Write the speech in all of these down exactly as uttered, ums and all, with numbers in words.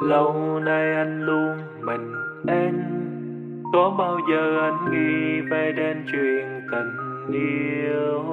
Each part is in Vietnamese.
Lâu nay anh luôn mình em, có bao giờ anh nghĩ về đến chuyện tình yêu?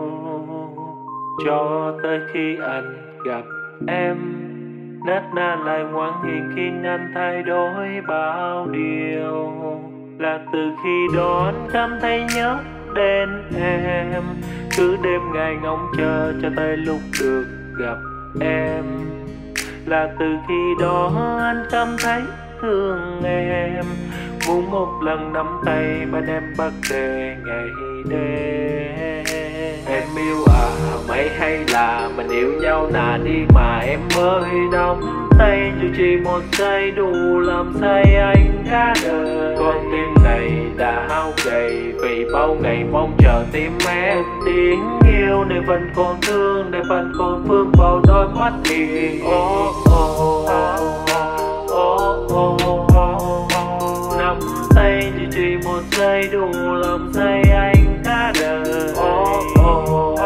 Cho tới khi anh gặp em, nết na lại ngoan hiền khiến anh thay đổi bao điều. Là từ khi đó anh cảm thấy nhớ đến em, cứ đêm ngày ngóng chờ cho tới lúc được gặp em. Là từ khi đó anh cảm thấy thương em, muốn một lần nắm tay bên em bất kể ngày đêm. Em yêu à mấy hay là mình yêu nhau nà đi mà em mới nắm tay, dù chỉ một giây đủ làm say anh cả đời. Con tim này đã hao gầy vì bao ngày mong chờ tim em tiếng yêu, để vẫn còn thương, để vẫn còn vương vào đôi mắt hiền. Oh, oh, oh, oh, oh, oh. Nắm tay dù chỉ một giây đủ làm say anh cả đời. Oh, oh, oh,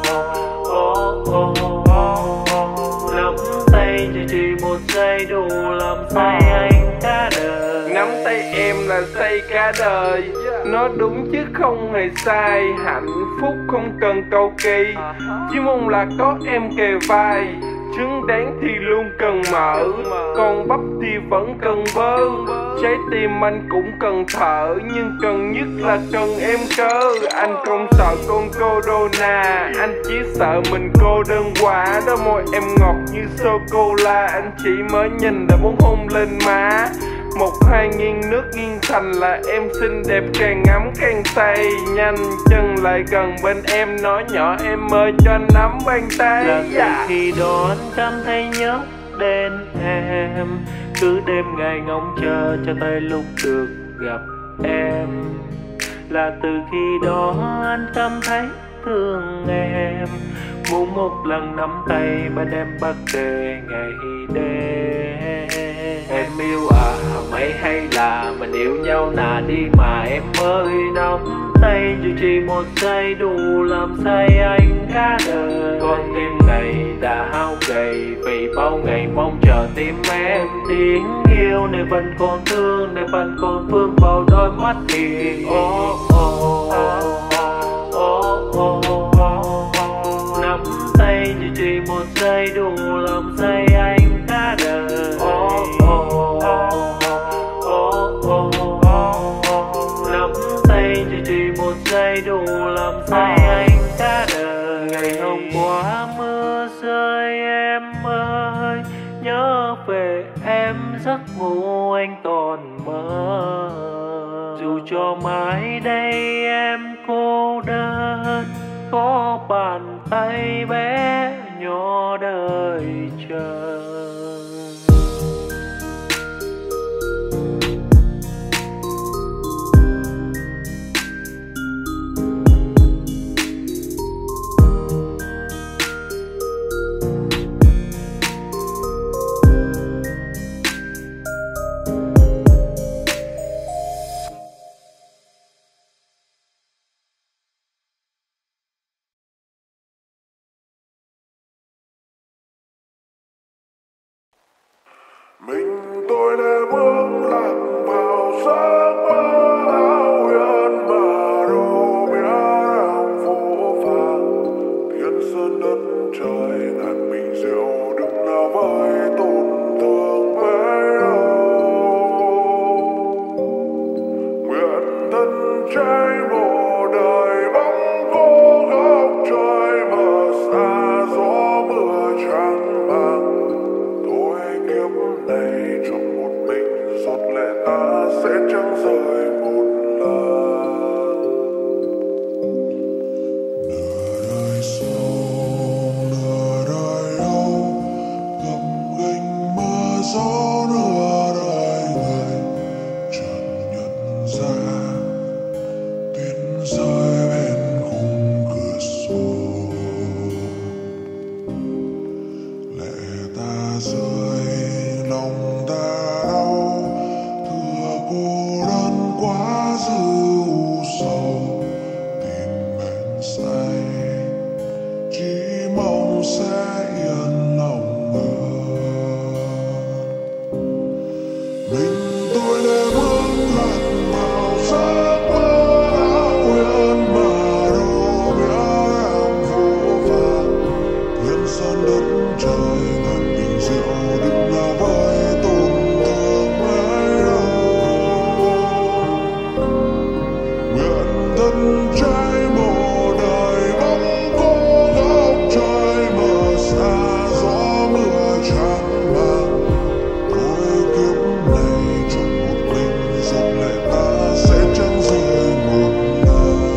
oh, oh, oh. Nắm tay dù chỉ một giây đủ làm say anh cả đời. Nắm tay em là say cả đời, nó đúng chứ không hề sai. Hạnh phúc không cần cầu kỳ, chỉ mong là có em kề vai. Trứng đáng thì luôn cần mỡ, còn bắp thì vẫn cần bơ. Trái tim anh cũng cần thở, nhưng cần nhất là cần em cơ. Anh không sợ con cô đô nà, anh chỉ sợ mình cô đơn quá. Đôi môi em ngọt như sô-cô-la, anh chỉ mới nhìn đã muốn hôn lên má. Một hai nghiêng nước nghiêng thành là em xinh đẹp, càng ngắm càng say. Nhanh chân lại gần bên em, nói nhỏ em ơi cho anh nắm bàn tay. Là từ khi đó anh cảm thấy nhớ đến em, cứ đêm ngày ngóng chờ cho tới lúc được gặp em. Là từ khi đó anh cảm thấy thương em, muốn một lần nắm tay bên em bất kể ngày đêm. Em yêu à mấy hay là mình yêu nhau nà đi mà em mới nắm tay, dù chỉ một giây đủ làm say anh cả đời. Con tim này đã hao gầy vì bao ngày mong chờ tim em tiếng yêu, để vẫn còn thương, để vẫn còn vương vào đôi mắt hiền. Oh, oh, oh, oh, oh, oh, oh. Nắm tay dù chỉ một giây đủ làm say anh cả đời. Oh, oh, oh, oh, oh, oh. Nắm tay dù chỉ một giây đủ làm say anh cả đời. Ngày hôm qua mưa rơi em ơi, nhớ về em giấc ngủ anh còn mơ. Dù cho mãi đây em cô đơn, có bàn tay bé nhỏ đợi chờ. Mình tôi đã bước lạc vào giấc mơ hão huyền mà đâu biết đang phố vàng. Thiên sơn đất trời ngàn bình rượu đừng nào với tổn thương mấy đâu. Nguyện thân trái một đời bóng cô góc trời mà xa gió mưa trắng mang. Tôi kiếp này trong một mình giọt lệ ta sẽ chẳng rời một lần. Nửa đời sâu nửa đời đau, gập ghềnh mưa gió nửa đời người. Chợt nhận ra tuyết rơi bên khung cửa sổ, lệ ta rơi lòng ta đau, thừa cô đơn quá dư u sầu. Tìm bên say chỉ mong sẽ yên lòng hơn. son đất trời ngàn bình rượu đừng nào với tổn thương mãi đâu. Nguyện thân trai một đời bóng cô góc trời mờ xa gió mưa tràn mang. Tôi kiếp này chọn một mình giọt lệ ta sẽ chẳng rơi một lần.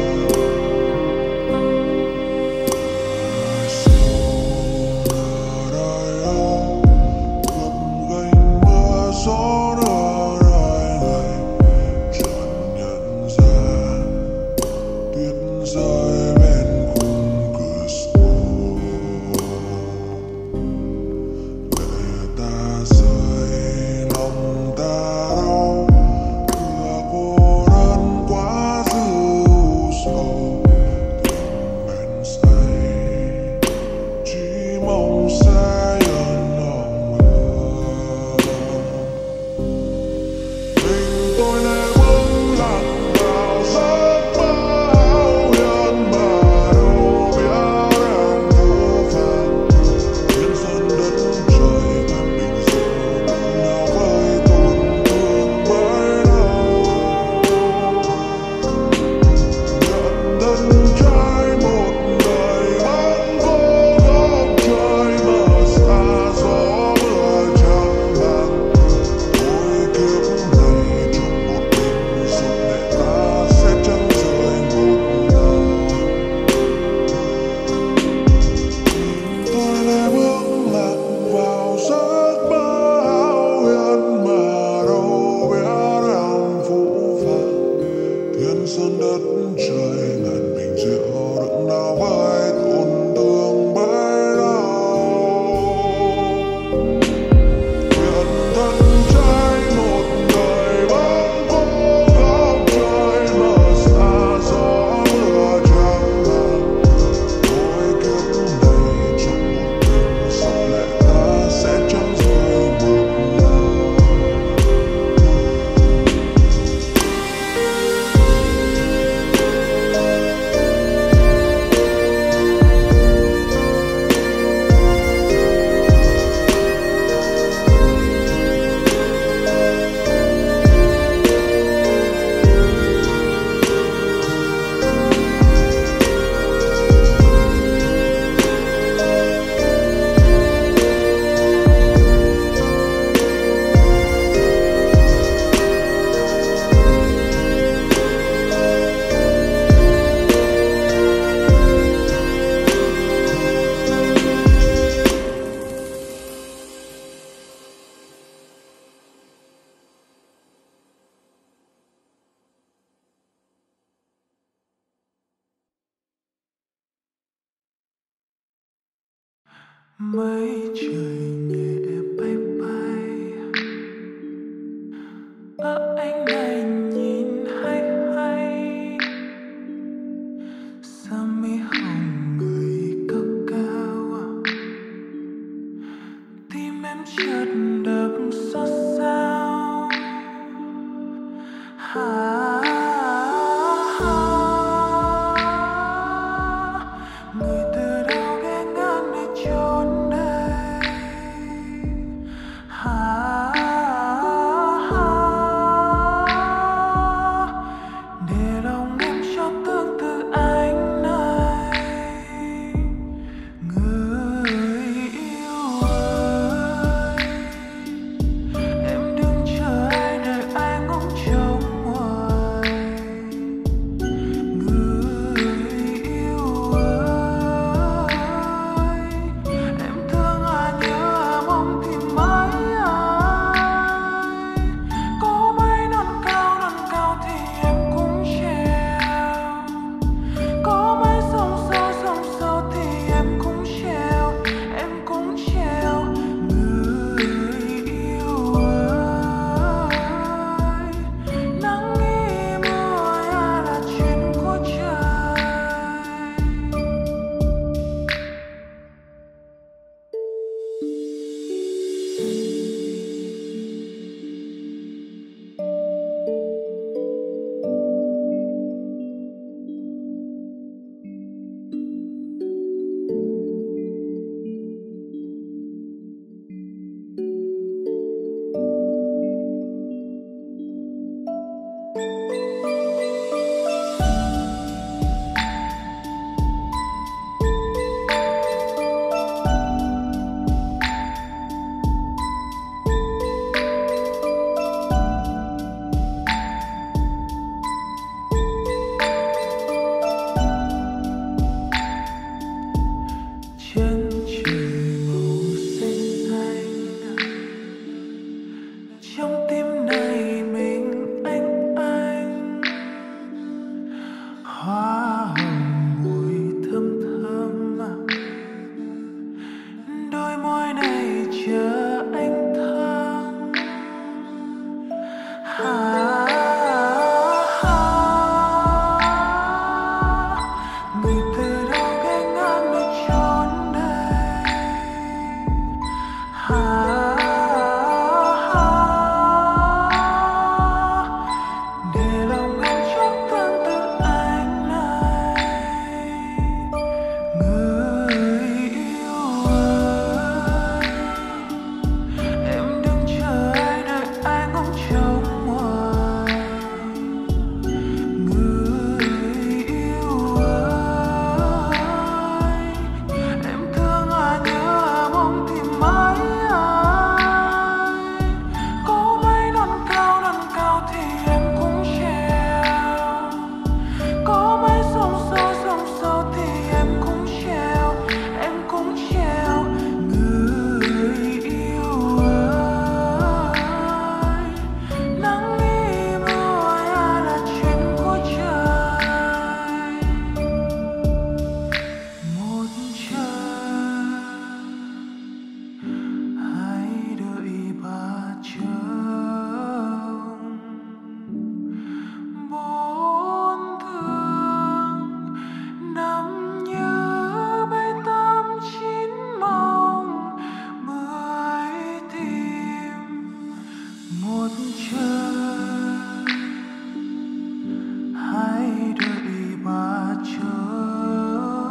Ngày xưa đời áo gập ghềnh mưa gió nở đời ngày chợt nhận ra tuyết rơi bên khung cửa sổ. Lệ ta rơi lòng ta đau cửa cô đơn quá dữ sầu. Tình bên say chỉ mong sẽ yên lòng hơn. Mình tôi lệ bước lạc vào giấc mơ hão huyền mà đâu biết em vô vàn. Thiên sơn đất trời ngàn bình rượu đừng nào với tổn thương mãi đâu. Nhận thân trai một đời bóng cô góc trời mờ xa gió mưa tràn mang. Tôi kiếp này chọn một mình giọt lệ ta sẽ chẳng rơi một lần. Tôi lệ bước lạc vào giấc mơ hão huyền mà đâu biết em phũ phàng. Thiên sơn đất trời ngàn bình rượu đừng nào với tổn thương bấy lâu. Nguyện thân trai một đời bóng cô góc trời mờ xa gió mưa tràn mang. Tôi kiếp này chọn một mình giọt lệ ta sẽ chẳng rơi một lần. Mây trời nhẹ bay bay ở anh này nhìn hay hay. Sao mi hồng người cao cao tim em chợt đập xót xao. Ha người từ đâu ghé ngang nơi chốn đây. chờ anh thăng. À, người từ đâu ghé ngang nơi chốn này. À, để lòng anh chót tan từ anh này. Người yêu ơi, em đứng chờ ai đợi ai ngóng trông hoài. Người yêu ơi, em thương à nhớ à mong tìm mãi ai. Có mấy lần cao lần cao thì em cũng treo, có mấy sông sâu sông sâu thì em cũng treo, em cũng treo. Người yêu ơi, nắng đi mưa à là chuyện của trời. Một trời hãy đợi ba chồng. Bốn thương năm nhớ bay tám chín mong mười tìm. Một trời hãy đợi ba chồng.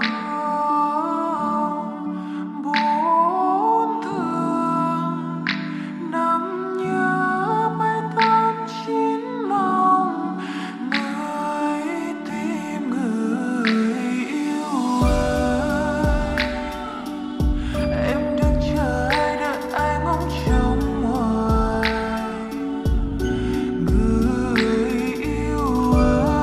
Bốn thương năm nhớ bay tám chín mong mười tìm. Người yêu ơi, em đứng chờ ai đợi ai ngóng trông hoài. Người yêu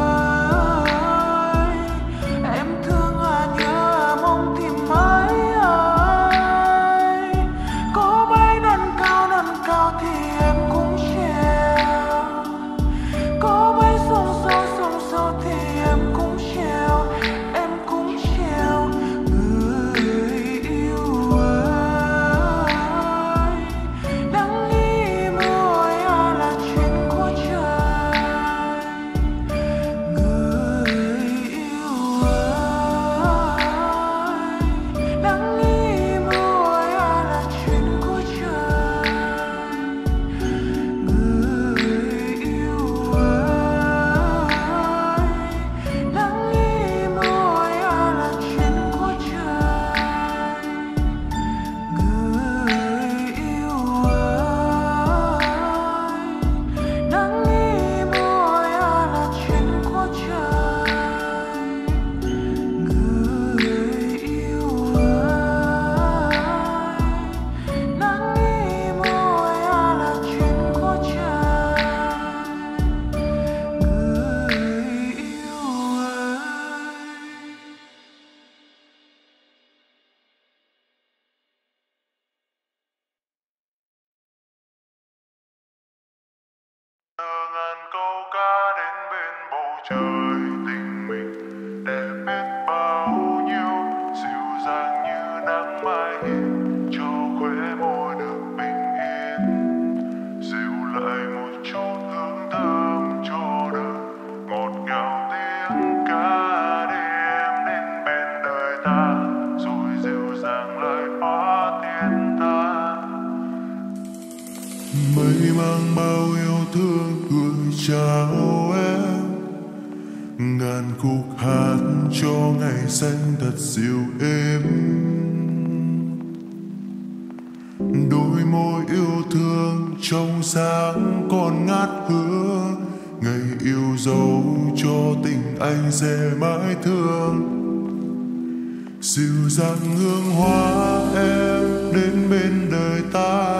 ơi, em thương à nhớ à mong tìm mãi ai. Có mấy lần cao lần cao thì em cũng treo, có mấy sông sâu sông sâu thì em cũng treo, em cũng treo. Người yêu ơi, nắng đi mưa à là chuyện của trời. Người yêu ơi, nắng đi mưa à là chuyện của trời. Người yêu ơi, nắng đi mưa à là chuyện của trời. Người yêu ơi, nắng đi mưa à là chuyện của trời. Người yêu ơi, nắng đi mưa à là chuyện của trời. Người yêu ơi. Ngàn câu ca đến bên bầu trời, tình mình đẹp biết bao nhiêu, dịu dàng như nắng mai hiền, cho khóe môi được bình yên, dịu lại một chút hương thơm cho đời, ngọt ngào tiếng ca đêm đến bên đời ta, rồi dịu dàng lại hóa thiên tha. Mây mang bao yêu thương gửi chào em, ngàn khúc hát cho ngày xanh thật dịu êm. Đôi môi yêu thương trong sáng còn ngát hương, ngày yêu dấu cho tình anh sẽ mãi thương. Dịu dàng hương hoa em đến bên đời ta,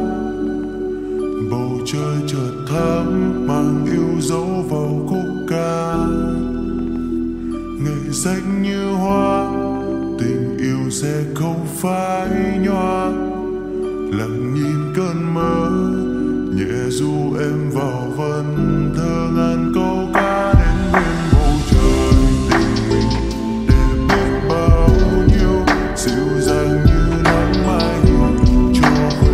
bầu trời chợt thắm mang yêu dấu vào khúc ca. Ngày xanh như hoa, tình yêu sẽ không phai nhòa, lặng nhìn cơn mơ nhẹ ru em vào vần thơ. Ngàn câu ca đến bên bầu trời, tình mình đẹp biết bao nhiêu, dịu dàng như nắng mai hiền cho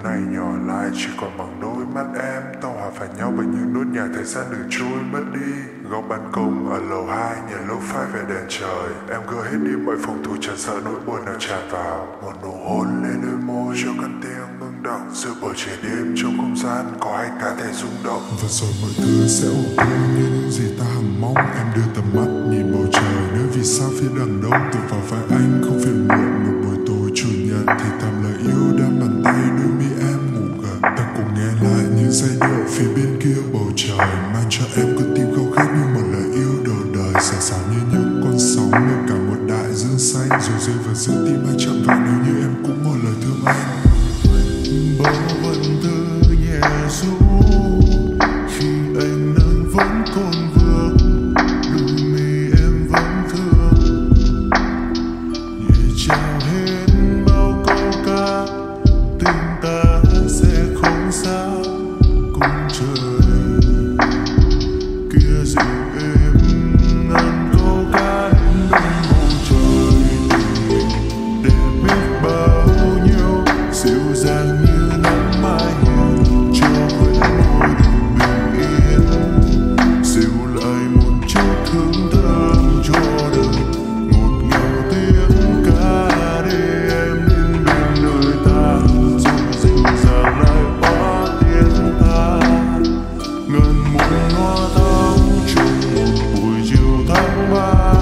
này nhỏ lại chỉ còn bằng đôi mắt em. Ta hòa phải nhau bởi những nốt nhạc thời gian được trôi mất đi. Góc ban công ở lầu hai nhảy lâu phai về đèn trời. Em gỡ hết đi mọi phòng thủ chẳng sợ nỗi buồn nào tràn vào. Một nụ hôn lên đôi môi cho căn tiếng ngưng động. Giữa bầu trời đêm trong không gian có hai cá thể rung động. Và rồi mọi thứ sẽ ổn như những gì ta hằng mong. Em đưa tầm mắt nhìn bầu trời nơi vì sao phía đằng đông. Tựa vào vai anh không phiền muộn. Một buổi tối chủ nhật thì thầm lời yêu đan bàn tay đôi mi em ngủ gần. Ta cùng nghe lại những giai điệu phía bên kia bầu trời, mang cho em con tim khao khát như một lời yêu đầu đời. Xả xả như những con sóng nơi cả một đại dương xanh, rồi rơi vào giữa tim anh chạm vào nếu như em cũng một lời thương anh. Bầu vần thư nhẹ ru khi anh nắng vẫn còn vương, đôi mi em vẫn thương. Nhẹ chào hết bao câu ca, tình ta sẽ không xa cùng trời. Kia dịu êm ngàn câu ca đến bên bầu trời, tình mình để biết bao nhiêu dịu dàng như nắng mai hiền cho khóe môi được bình yên, dịu lại một chút thương thơm cho đời, ngọt ngào tiếng ca để em đến bên đời ta, rồi dịu dàng lại hóa tiếng ta. Ngân muôn hoa thắm trong một buổi chiều tháng ba,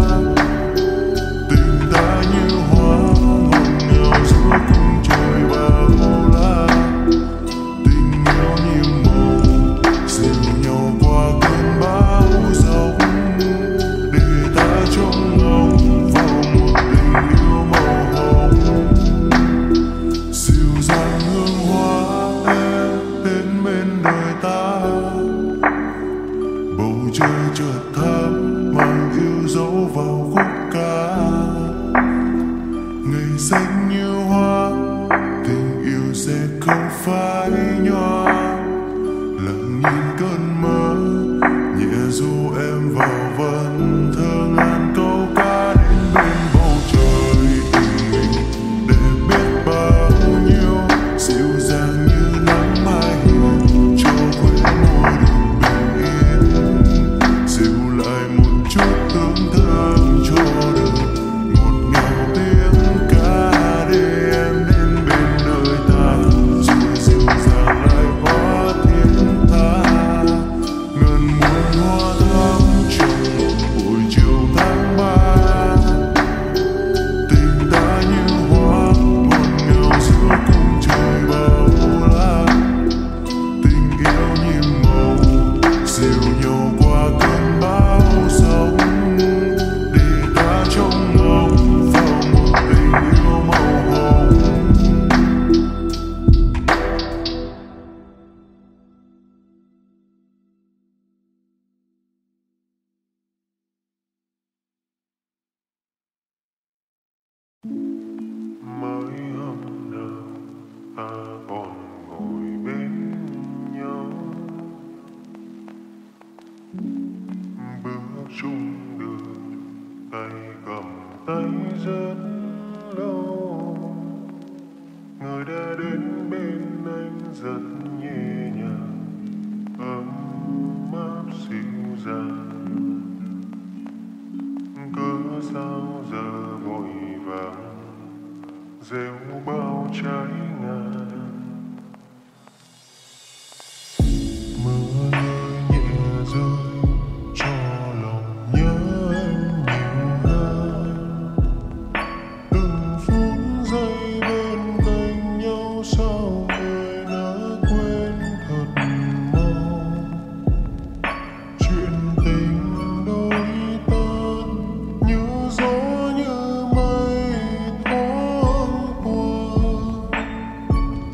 tình ta như hoa ngọt ngào giữa cung trời bao la. Tình yêu như màu dìu nhau qua cơn bão giông, để ta trông ngóng vào một tình yêu màu hồng. Dịu dàng hương hoa em đến bên đời ta, bầu trời chợt thắm mang yêu dấu vào khúc ca. Ngày xanh như hoa, tình yêu sẽ không phai nhòa. Lặng nhìn cơn mơ, nhẹ ru em vào vần thơ ngàn câu ca đến bên bầu trời. Tình mình để biết bao nhiêu dịu dàng như nắng mai hiền cho khóe môi được bình yên, dịu lại một chút hương thơm cho đời, ngọt ngào tiếng ca để em đến bên đời ta, rồi dịu dàng lại hóa tiếng ta. Ngân muôn hoa thắm trong một buổi chiều tháng ba, tình ta như hoa ngọt ngào giữa cung trời bao la. Tình yêu như màu dìu nhau qua cơn bão giông, để ta trông ngóng vào một tình yêu màu hồng. Mới hôm nào ta còn ngồi bên nhau, bước chung đường tay cầm tay rất lâu. Người đã đến bên anh rất nhẹ nhàng, ấm áp dịu dàng. Cớ sao giờ vội vàng rêu bao trái ngang. Mưa rơi nhẹ rơi cho lòng nhớ em nhiều hơn. Từng phút giây bên cạnh nhau sao người đã quên thật mau. Chuyện tình đôi ta như gió như mây thoáng qua.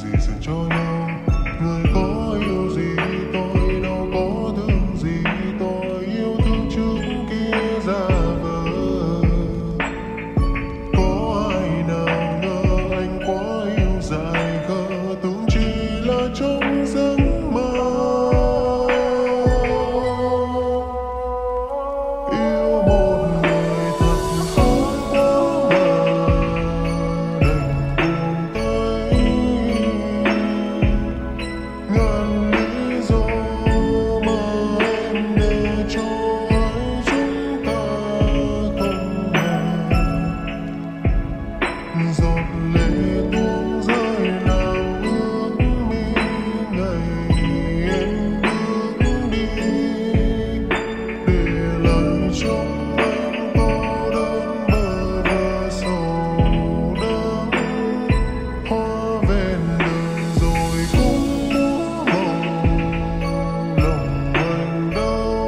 gì dành cho nhau. Người có yêu gì tôi đâu có thương gì, tôi yêu thương trước kia giả vờ. Có ai nào ngờ anh quá yêu dài khờ, tưởng chỉ là trong giấc mơ. Yêu một người thật khó quá mà đành buông tay. Ngàn lý do mà em để cho hai chúng ta không hẹn. Giọt lệ tuôn rơi làm ướt mi ngày em bước đi, để lại trong anh cô đơn bơ vơ sầu đắng. Hoa ven đường rồi cũng múa màu, lòng anh đau.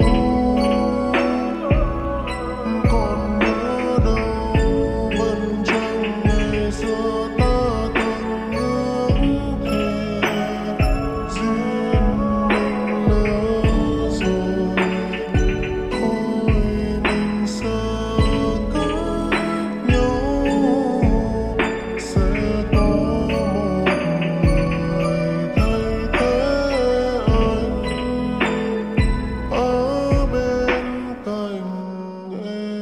Còn nhớ đâu vẫn trong ngày xưa ta từng ước thề, duyên mình lỡ rồi, thôi mình xa cách nhau. Sẽ có một người thay thế anh ở bên cạnh em.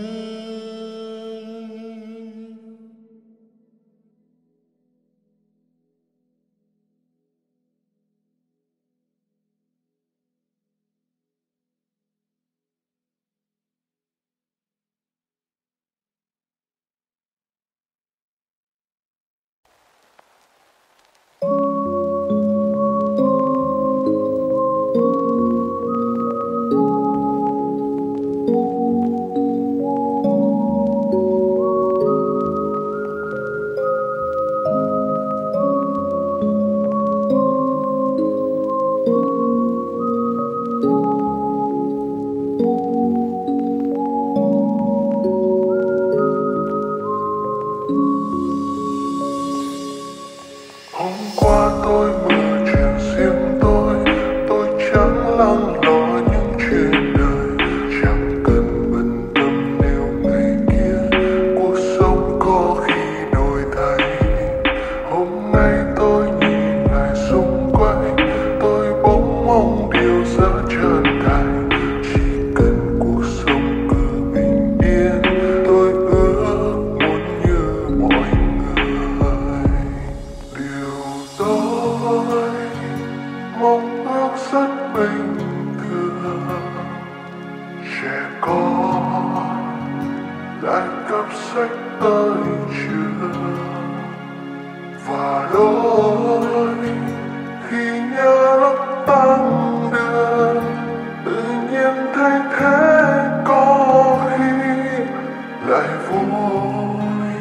Hôm qua tôi mơ chuyện riêng tôi, tôi chẳng lắng lo những chuyện đời, chẳng cần bận tâm nếu ngày kia cuộc sống có khi đổi thay. Hôm nay tôi nhìn lại xung quanh, tôi bỗng mong điều sẽ chân thành. Chỉ cần cuộc sống cứ bình yên, tôi ước muốn như mọi người. Điều tôi mong ước rất bình thường, trẻ con lại cắp sách tới trường, và đôi khi nhớ lúc tăng đường tự nhiên thay thế có khi lại vui.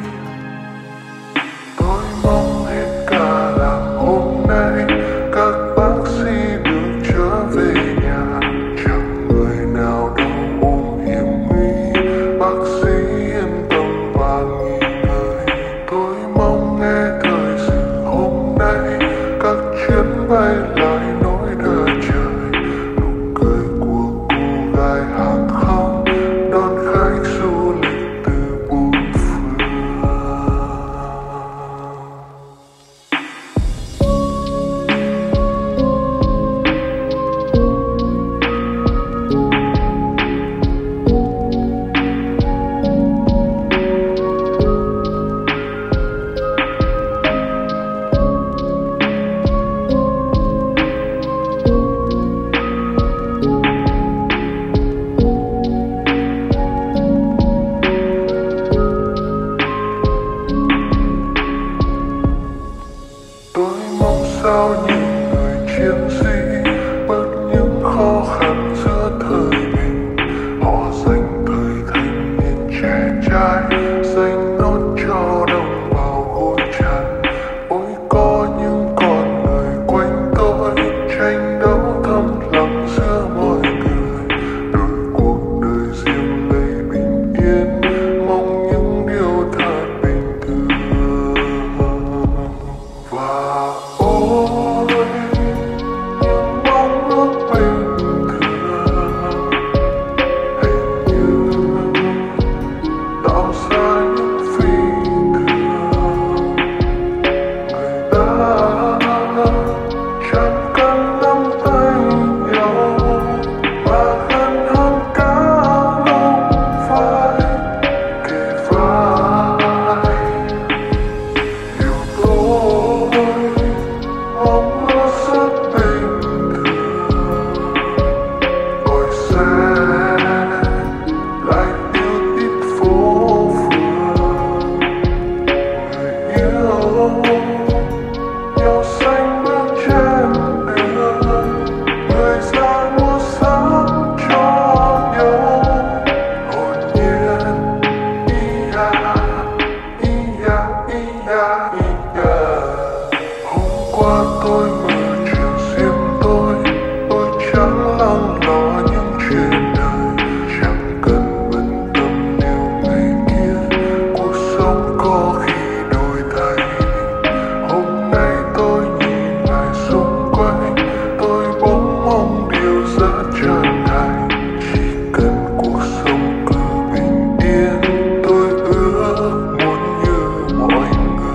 Tôi mong hết cả làm hôm nay các bác sĩ được trở về nhà, chẳng người nào đâu ôm hiểm nguy, bác sĩ yên tâm và nghỉ ngơi. Tôi mong nghe thời sự hôm nay các chuyến bay lại nối đời trời, nụ cười của cô gái hàng không đón khách du lịch từ bốn phương. Tôi mong sao những người chiến sĩ bớt những khó khăn giữa thời bình, họ dành thời thanh niên trẻ trai, dành nốt cho đồng bào gối tràn. Ôi có những con người quanh tôi tranh đấu thầm lặng giữa mọi người, đổi cuộc đời riêng lấy bình yên, mong những điều thật bình thường. Và ôi tôi mở chuyện riêng tôi. Tôi chẳng lắng lo những chuyện đời, chẳng cần bận tâm điều ngày kia. Cuộc sống có khi đổi thay. Hôm nay tôi nhìn lại xung quanh, tôi bỗng mong điều rất chân thành. Chỉ cần cuộc sống cứ bình yên, tôi ước muốn như mọi người.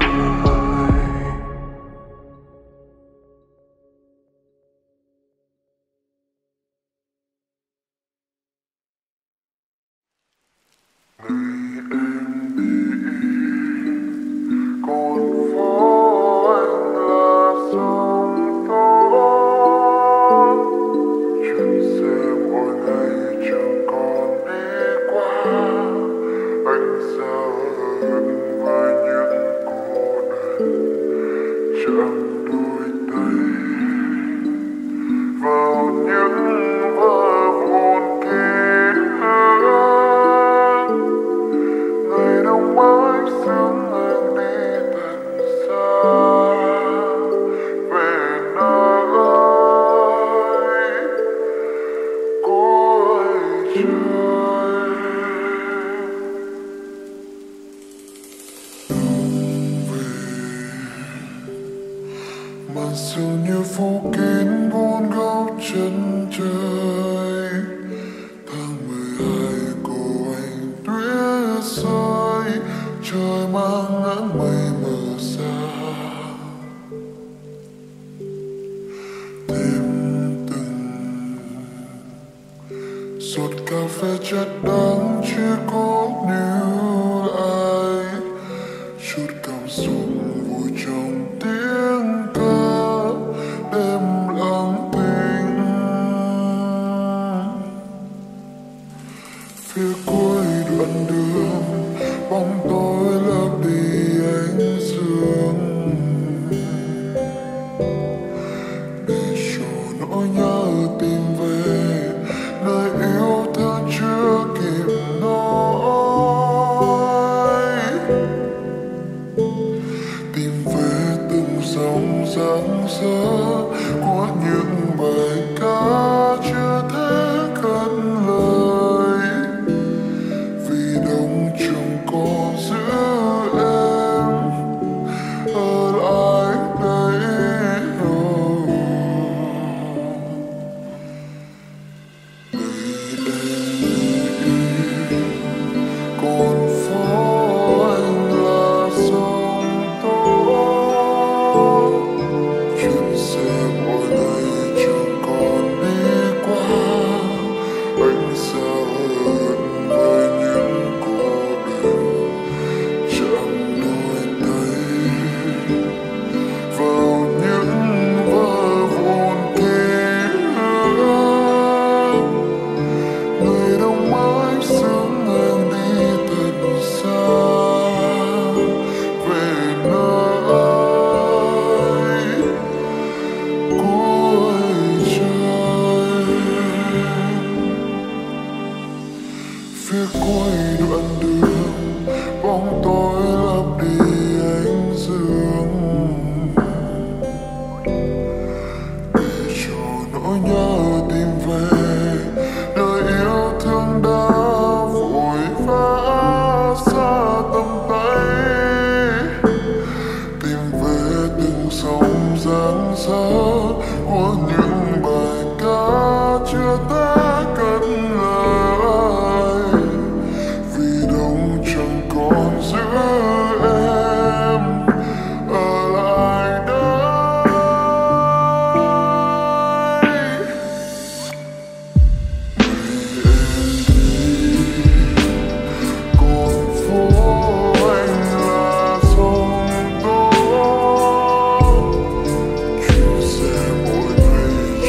Ngày em đi, con phố anh là sông to. Chuyến xe mỗi ngày chẳng còn đi qua. Anh xa hơn với những cô đơn, chẳng đôi tay vào những vỡ vụn kia. Ngày đông mới sương anh đi thật xa, về nơi cuối trời. Mà dường như phố kín bốn góc chân trời. Tháng mười hai cô anh tuyết rơi, trời mang áng mây mờ xa. Thêm từng giọt cà phê chất đắng chưa có níu ai. Chút cảm xúc vui trong tiếng ca đêm lặng thinh. Phía cuối đoạn đường bóng tối lấp đi ánh dương, để cho nỗi nhớ tìm về nơi yêu thương chưa kịp nói. Tìm về từng dòng dáng dỡ của những bài ca chưa thể cất lời. Vì đông chẳng còn giữ em ở lại đây. Oh. Con phố anh là sông to. Chuyến xe mỗi ngày chẳng còn đi qua. Anh xa hơn với những cô đơn, chẳng đôi tay vào những vỡ vụn kia. Người đông mới sớm anh đi thật xa, về nơi cuối trời. Phía cuối đoạn đường bóng tối lấp đi ánh dương, để cho nỗi nhớ tìm về nơi yêu thương đã vội vã xa tầm tay. Tìm về từng dòng dáng dỡ của những bài ca chưa thể cất lời. Vì đông chẳng còn giữ em ở lại đây. Con phố anh là sông to. Chuyến xe mỗi ngày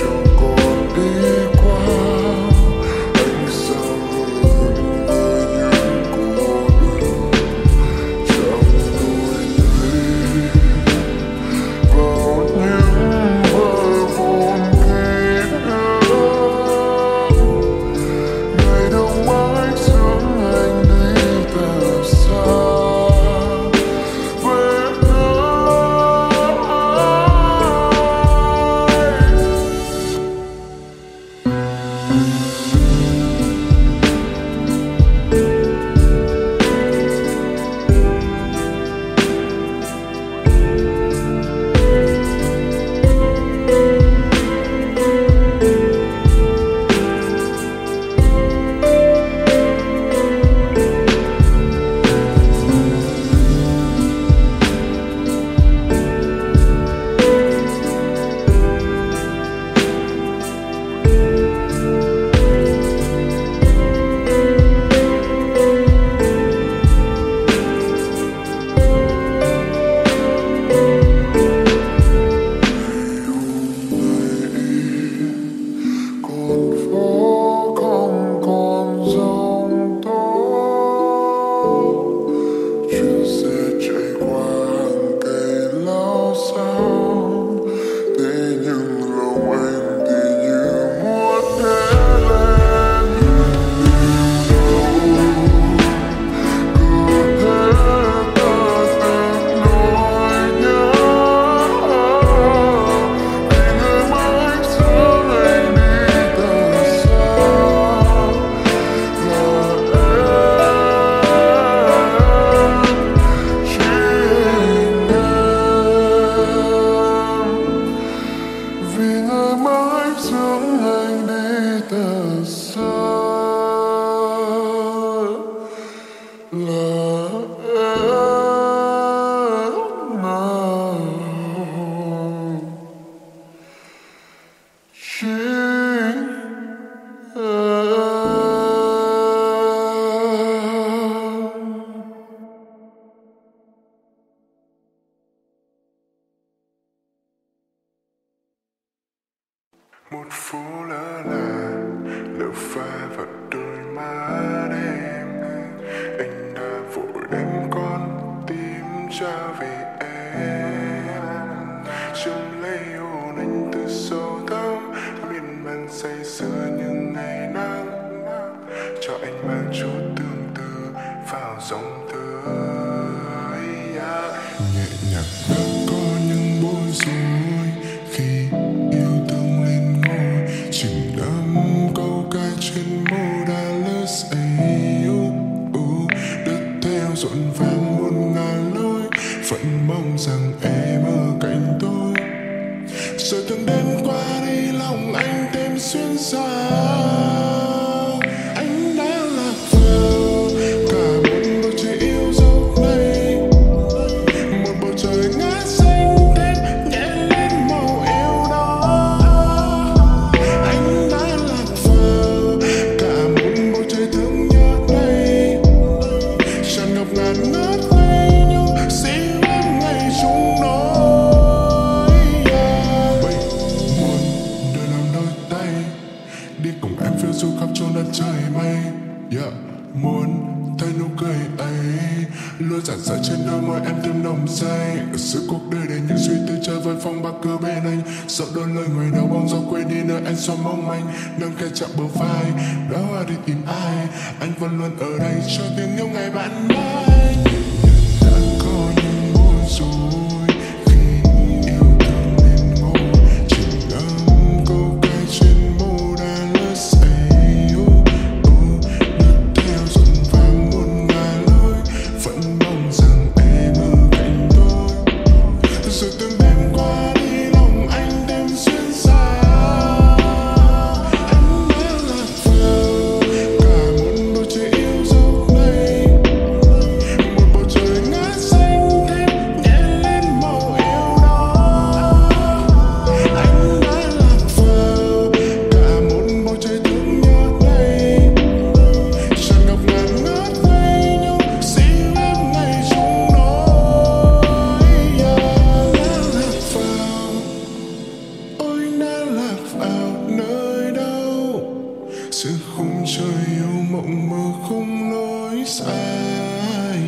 vì người mãi dẫn anh đi thật xa là em nào chính em. Một phố lỡ là lỡ pha vào đôi má em, anh đã vội đem con tim trả về em, châm lấy hồn anh từ sâu thẳm miên man say sưa như ngày nắng, cho anh mang chút tương tư vào dòng tới nhẹ nhàng đã có những bối rối khi yêu thương lên ngôi chỉnh đắm câu ca trên môi Dallas ấy đất theo rộn vang muôn ngàn lối vẫn mong rằng em ở cạnh tôi rồi từng đêm qua đi lòng anh thêm xuyên xa. Anh đã lạc vào cả một bầu trời yêu dấu này, một bầu trời ngát xanh thét nhẹ lên màu yêu đó. Anh đã lạc vào cả một bầu trời thương nhớ này, tràn ngập ngàn ngát ngây nhưng xin em ngày chúng nói bay muôn đời làm đôi tay đi cùng em phiêu du khắp chốn đất trời mây. Yeah. Muốn thấy nụ cười ấy luôn rạng rỡ trên đôi môi em thêm nồng say ở giữa cuộc đời để những suy tư chơi với phong bạc cơ bên anh sợ đôi lời người đau bóng gió quên đi nơi anh xoa mong manh nâng khe chạm bờ vai đó là đi tìm ai anh vẫn luôn ở đây cho tiếng yêu ngày bạn mai. Đã có những bối rối khi yêu thương nên ngôi chỉnh ngắm câu ca trên môi Dallas ấy đất theo rộn vang muôn ngàn lối vẫn mong rằng em ở cạnh tôi rồi từng đêm qua đi lòng anh thêm xuyên xa. Anh đã lạc vào cả một bầu trời yêu dấu này, một bầu trời ngát xanh thét nhẹ lên màu yêu đó. Anh đã lạc vào cả một bầu trời thương nhớ này, tràn ngập ngàn ngát ngây nhưng xin em ngày chúng nói. Đã lạc vào ôi đã lạc vào nơi đâu giữa khung trời yêu mộng mơ không lối sai.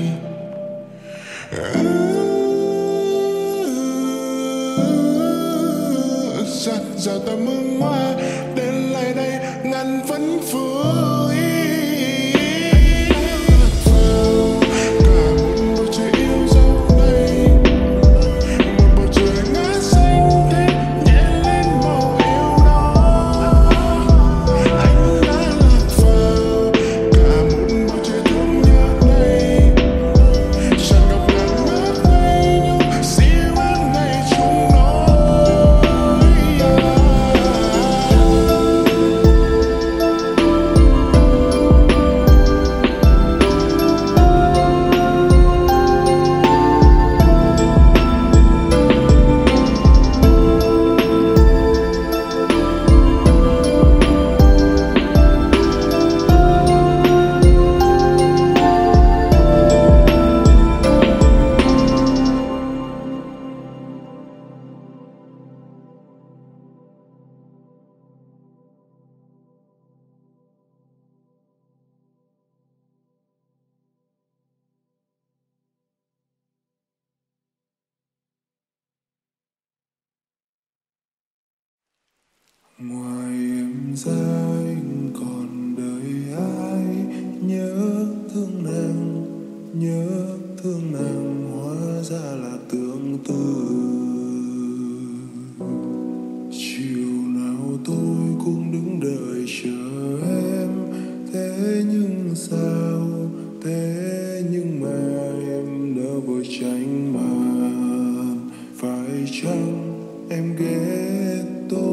Giặt rào tầm hương hoa đến lại đây ngàn vẫn vui. Lạc vào cả một bầu trời yêu dấu này, một bầu trời ngát xanh thét nhẹ lên màu yêu đó. Anh đã lạc vào cả một bầu trời thương nhớ này, tràn ngập ngàn ngát ngây nhưng xin em ngày chúng nói. Ngoài em ra anh còn đời ai nhớ thương nàng, nhớ thương nàng hóa ra là tương tư. Chiều nào tôi cũng đứng đợi chờ em, thế nhưng sao, thế nhưng mà em đã vội tránh màn. Phải chăng em ghét tôi?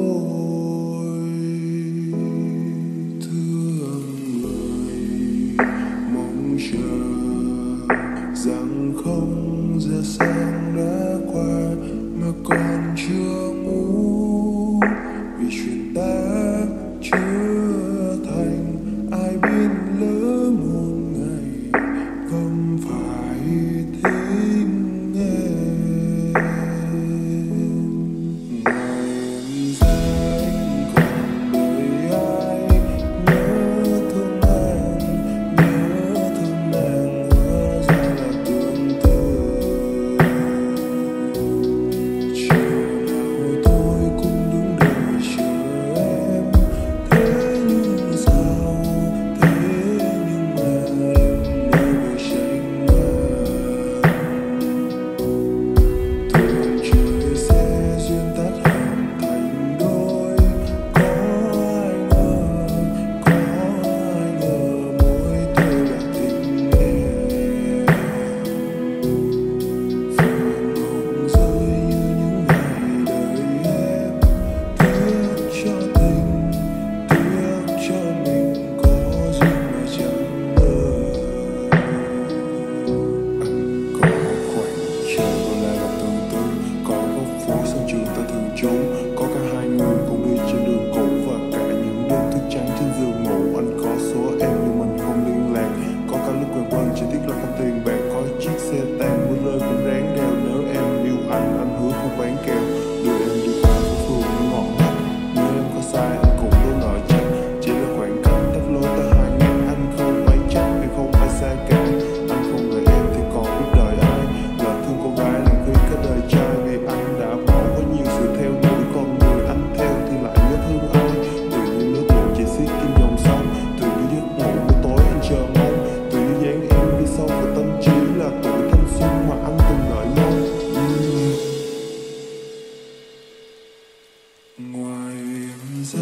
Ngoài em ra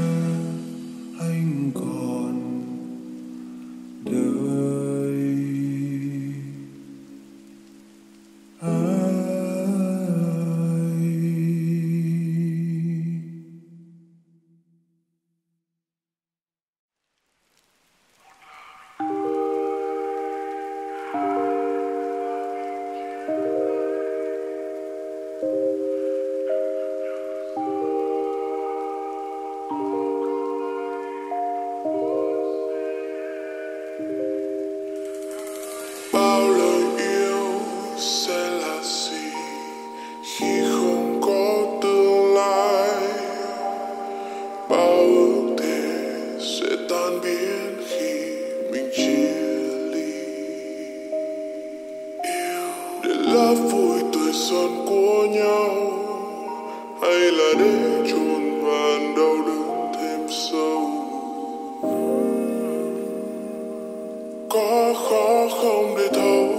anh còn đợi ai? Bao lời yêu sẽ là gì khi không có tương lai? Bao ước thề sẽ tan biến khi mình chia ly. Yêu để lá vui tuổi xuân của nhau, hay là để chôn vàn đau đớn thêm sâu? Có khó không để thấu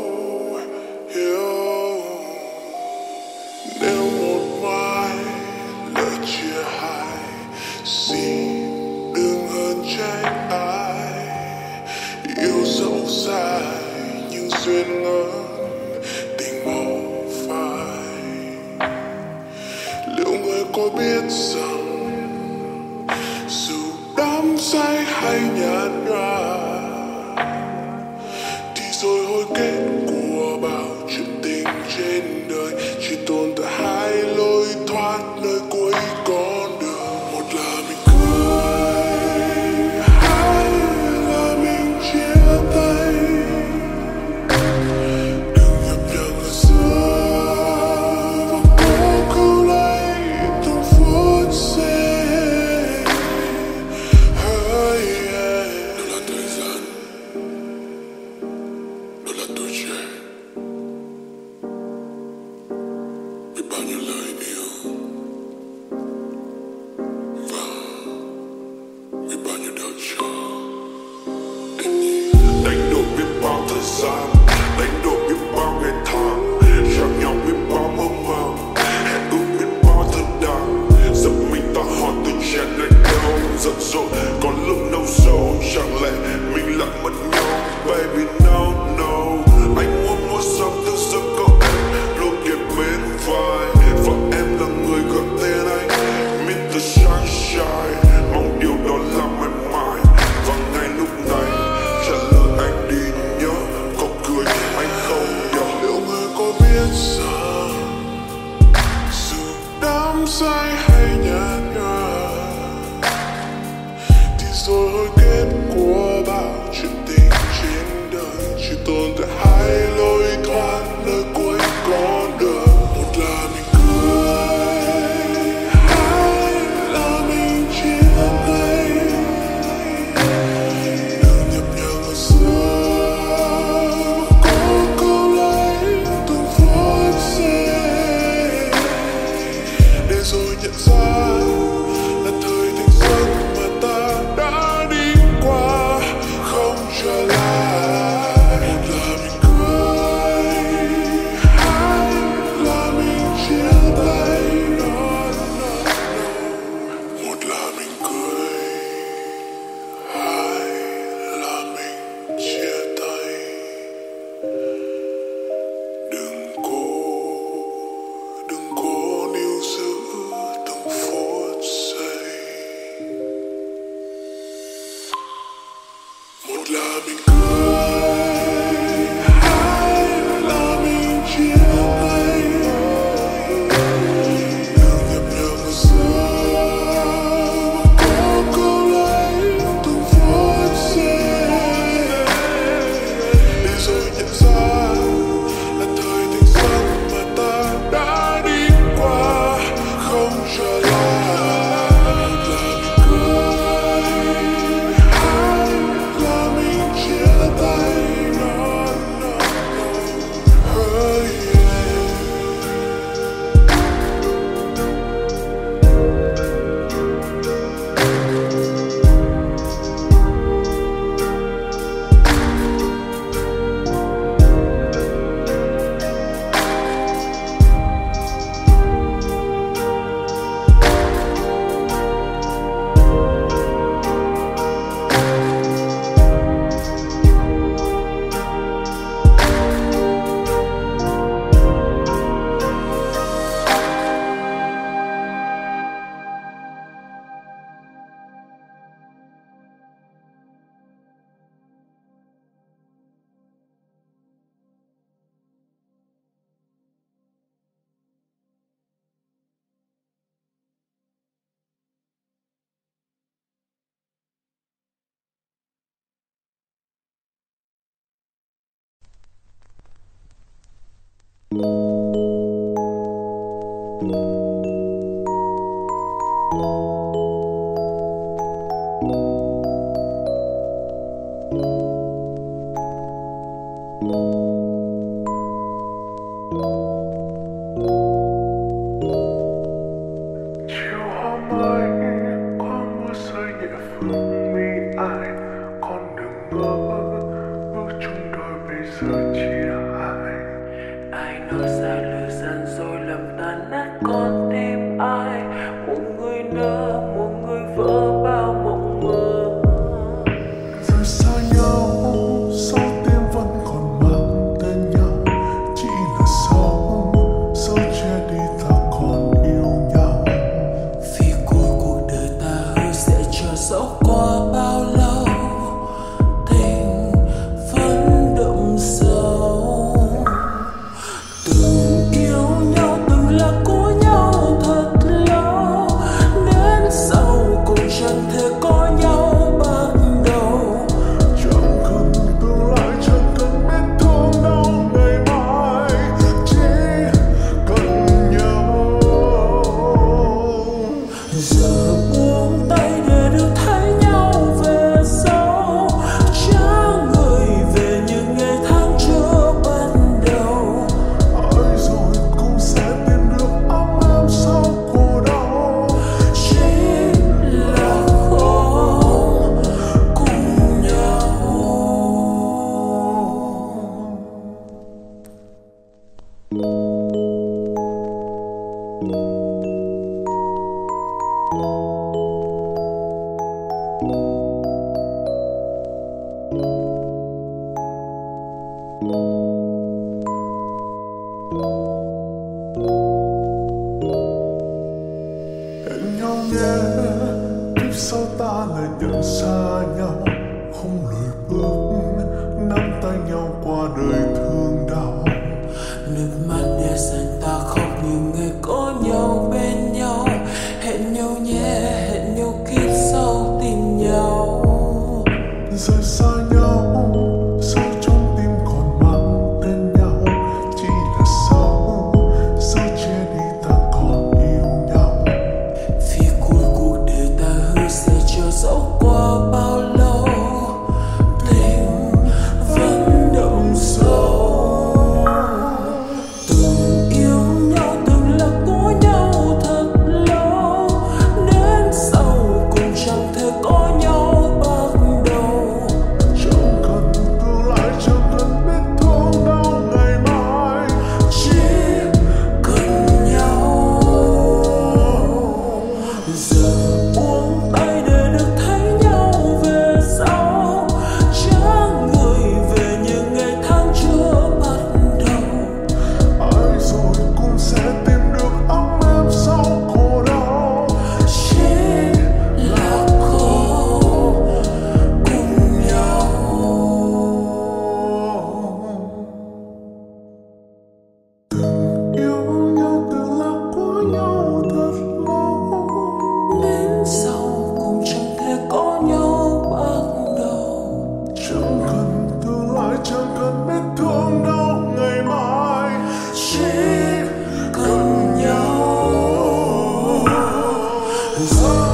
hiểu? Nếu một mai lỡ chia hai, xin đừng hờn trách ai. Yêu dẫu dài nhưng duyên ngỡ tình màu phai. Liệu người có biết rằng dù đắm say hay nhạt nhòa, rồi hồi kết của bao chuyện tình trên đời chỉ tồn tại hai lối thoát nơi cuối con đường. Một là mình cười, hai là mình chia tay. Đừng nhập nhằng ở giữa và cố cứu lấy từng phút giây. Hey, yeah. Đó là thời gian, đó là tuổi trẻ, biết bao nhiêu lời yêu và biết bao nhiêu đợi chờ. Đánh đổi biết bao thời gian, đánh đổi biết bao ngày tháng, chạm nhau biết bao mơ màng, hẹn ước biết bao thật đáng. Giật mình ta hỏi tuổi trẻ lại đâu giận dỗi, còn lúc nâu sâu chẳng lẽ mình lại mất nhau? Baby no no, anh muốn một dòng từ giấc có em luôn kề bên vai, và em là người gọi tên anh mít tơ Sunshine. Mong điều đó là mãi mãi, và ngay lúc này trả lời anh đi nhớ, có cười anh không nhỏ. Liệu người có biết rằng dù đắm say hay nhạt nhòa, thì rồi hồi kết của bao chuyện tình trên đời chỉ tồn tại hai lối thoát nơi cuối con đường. Một là mình cười, hai là mình chia tay. Đừng nhập nhằng ở giữa, cố cứu lấy từng phút giây, để rồi nhận ra là thời thanh xuân mà ta đã đi Chiều hôm ấy có mưa rơi nhẹ phương mi ai, con đừng ngỡ bước chung đôi bây giờ chia hai. Ai nói xa lửa dần rồi làm tan nát con tim ai, một người nỡ một người vỡ bao mộng mơ. Rời xa nhau sau tim vẫn còn mang tên nhau, chỉ là sâu sâu che đi ta còn yêu nhau. Vì cuối cuộc đời ta hứa sẽ chờ dẫu qua bao lâu, tình vẫn đậm sâu. Từng yêu nhau từng là của nhau thật lâu, đến sau cùng chẳng thể có nhau bắt đầu. Chẳng cần tương lai, chẳng cần biết thương đau ngày mai, chỉ cần nhau. Giờ buông tay để được thấy nhau về sau, trả người về những ngày tháng chưa bắt đầu. Ai rồi cũng sẽ tìm được ấm êm sau khổ đau. Chỉ là khổ cùng nhau. Hẹn nhau nhé, kiếp sau ta lại nhận xa nhau, không lùi bước nắm tay nhau qua đời thương đau. Nước mắt để dần ta khóc những ngày có nhau bên nhau. Hẹn nhau nhé, hẹn nhau kiếp sau tìm nhau. Rời xa nhau sâu trong tim còn mang tên nhau, chỉ là sâu sâu che đi ta còn yêu nhau. Vì cuối cuộc đời ta hứa sẽ chờ dẫu qua bao lâu, tình vẫn đậm sâu. Từng yêu nhau từng là của nhau thật lâu, đến sau cùng chẳng thể có nhau bắt đầu. Chẳng cần tương lai, chẳng cần biết thương đau ngày mai, Chỉ cần nhau. Giờ buông tay để được thấy nhau về sau, trả người về những ngày tháng chưa bắt đầu. ai rồi cũng sẽ tìm được ấm êm sau khổ đau. Chỉ là khổ cùng nhau. Từng yêu nhau từng là của nhau thật lâu, Đến sau cùng chẳng thể có nhau bắt đầu. chẳng cần tương lai, chẳng cần biết thương đau ngày mai, Chỉ cần nhau. Rời